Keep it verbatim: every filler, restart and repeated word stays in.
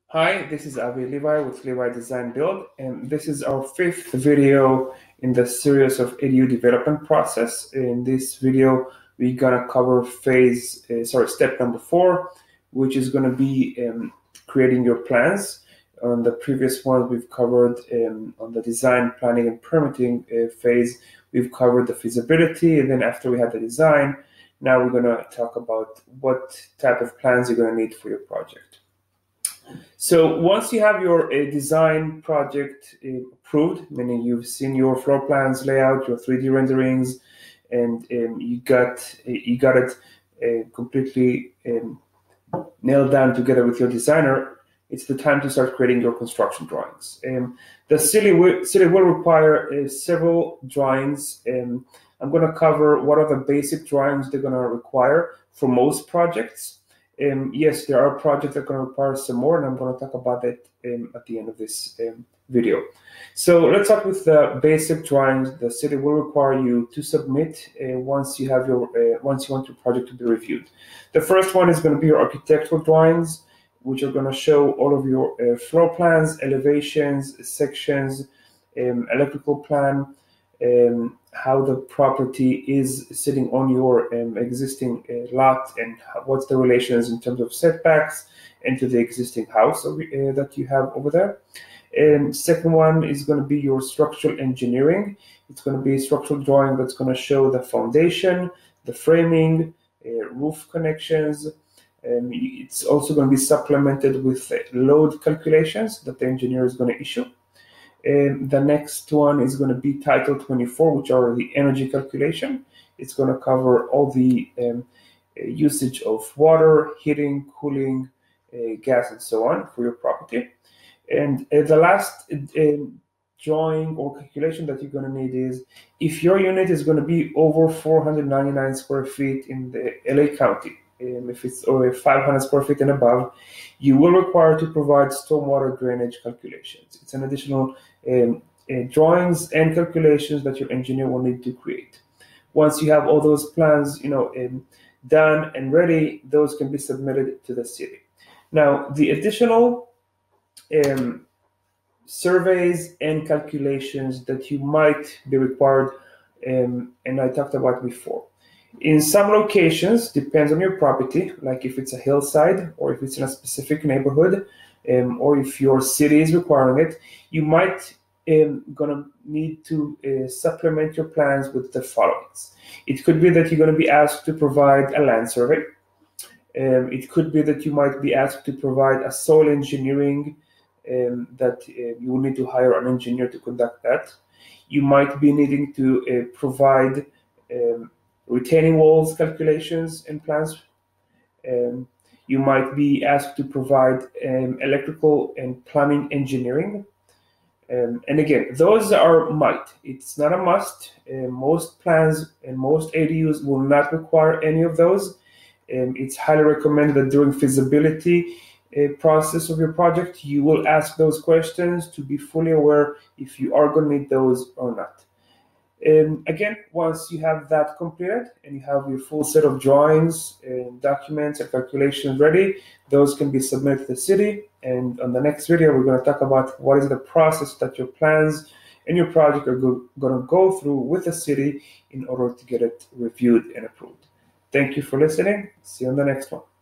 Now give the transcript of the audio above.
Hi, this is Avi Levi with Levi Design Build, and this is our fifth video in the series of E D U development process. In this video, we're gonna cover phase, uh, sorry, step number four, which is gonna be um, creating your plans. On the previous ones, we've covered um, on the design, planning, and permitting uh, phase, we've covered the feasibility, and then after we have the design, now we're gonna talk about what type of plans you're gonna need for your project. So once you have your uh, design project uh, approved, meaning you've seen your floor plans, layout, your three D renderings, and um, you got uh, you got it uh, completely um, nailed down together with your designer, it's the time to start creating your construction drawings. Um, the city will, city will require uh, several drawings. Um, I'm going to cover what are the basic drawings they're going to require for most projects. Um, yes, there are projects that are going to require some more, and I'm going to talk about that um, at the end of this um, video. So let's start with the basic drawings the city will require you to submit uh, once you have your uh, once you want your project to be reviewed. The first one is going to be your architectural drawings, which are going to show all of your uh, floor plans, elevations, sections, um, electrical plan, um, how the property is sitting on your um, existing uh, lot, and how, what's the relations in terms of setbacks into the existing house uh, that you have over there. And second one is going to be your structural engineering. It's going to be a structural drawing that's going to show the foundation, the framing, uh, roof connections. Um, it's also going to be supplemented with uh, load calculations that the engineer is going to issue. And the next one is going to be Title twenty-four, which are the energy calculation. It's going to cover all the um, usage of water, heating, cooling, uh, gas, and so on for your property. And uh, the last uh, drawing or calculation that you're going to need is if your unit is going to be over four hundred ninety-nine square feet in the L A County, um, if it's over five hundred square feet and above, you will require to provide stormwater drainage calculations. It's an additional um, uh, drawings and calculations that your engineer will need to create. Once you have all those plans, you know, um, done and ready, those can be submitted to the city. Now, the additional um, surveys and calculations that you might be required, um, and I talked about before. In some locations, depends on your property, like if it's a hillside or if it's in a specific neighborhood, um, or if your city is requiring it, you might um, gonna need to uh, supplement your plans with the following. It could be that you're going to be asked to provide a land survey. Um, it could be that you might be asked to provide a soil engineering um, that uh, you will need to hire an engineer to conduct that. You might be needing to uh, provide um, retaining walls calculations and plans. Um, you might be asked to provide um, electrical and plumbing engineering. Um, and again, those are might. It's not a must. Uh, most plans and most A D Us will not require any of those. Um, it's highly recommended that during feasibility uh, process of your project, you will ask those questions to be fully aware if you are going to need those or not. Um, again, once you have that completed and you have your full set of drawings and documents and calculations ready, those can be submitted to the city. And on the next video, we're going to talk about what is the process that your plans and your project are go going to go through with the city in order to get it reviewed and approved. Thank you for listening. See you on the next one.